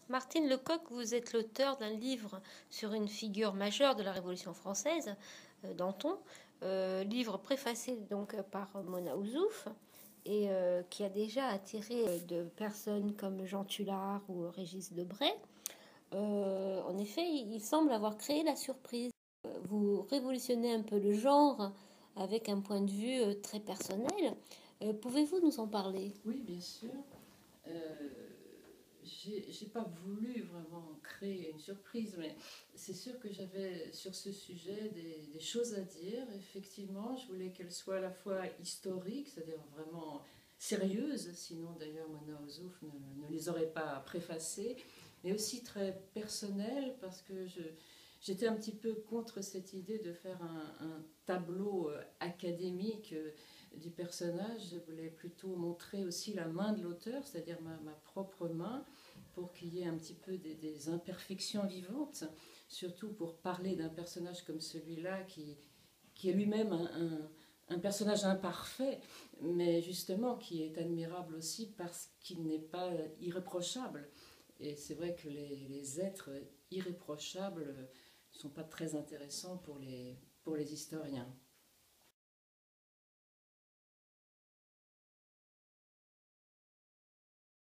Martine Lecoq, vous êtes l'auteur d'un livre sur une figure majeure de la Révolution française, Danton, livre préfacé donc par Mona Ouzouf et qui a déjà attiré de personnes comme Jean Tullard ou Régis Debray. En effet, il semble avoir créé la surprise. Vous révolutionnez un peu le genre avec un point de vue très personnel. Pouvez-vous nous en parler? Oui, bien sûr. Euh, j'ai pas voulu vraiment créer une surprise, mais c'est sûr que j'avais sur ce sujet des choses à dire. Effectivement, je voulais qu'elles soient à la fois historiques, c'est-à-dire vraiment sérieuses, sinon d'ailleurs Mona Ouzouf ne les aurait pas préfacées, mais aussi très personnelles, parce que j'étais un petit peu contre cette idée de faire un tableau académique du personnage. Je voulais plutôt montrer aussi la main de l'auteur, c'est-à-dire ma propre main, pour qu'il y ait un petit peu des imperfections vivantes, surtout pour parler d'un personnage comme celui-là qui est lui-même un personnage imparfait, mais justement qui est admirable aussi parce qu'il n'est pas irréprochable. Et c'est vrai que les êtres irréprochables ne sont pas très intéressants pour les historiens.